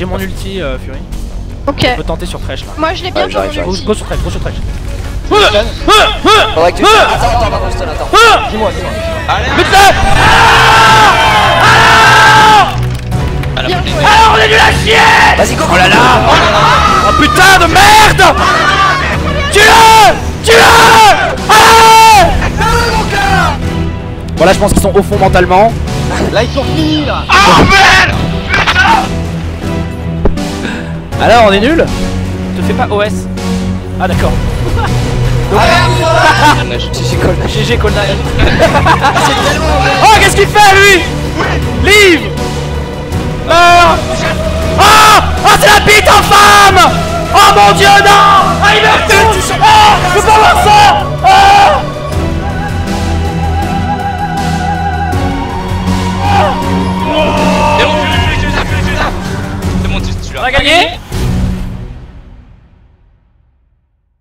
J'ai mon ulti, Fury. Ok. On peut tenter sur Thresh là. Moi je l'ai bien sur mon ulti. Go sur Thresh, go sur Thresh. Faudrait que tu... Attends, pardon, je te l'attends. Dis-moi. Allez, Bien joué. Alors on est nul à chier. Vas-y, go. Oh là là. Oh putain de merde. Tue-le. Allez. Bon là je pense qu'ils sont au fond mentalement. Là, ils sont finis, là. ah merde. Alors on est nul. Te fais pas OS. Ah d'accord. GG Colna. Oh qu'est-ce qu'il fait lui? Live. Meurs. Ah c'est la bite infâme. Oh mon dieu non. Ah il meurt tous. Ah je peux pas voir ça. Ah C'est bon, tu l'as. C'est bon, tu l'as. on a gagné.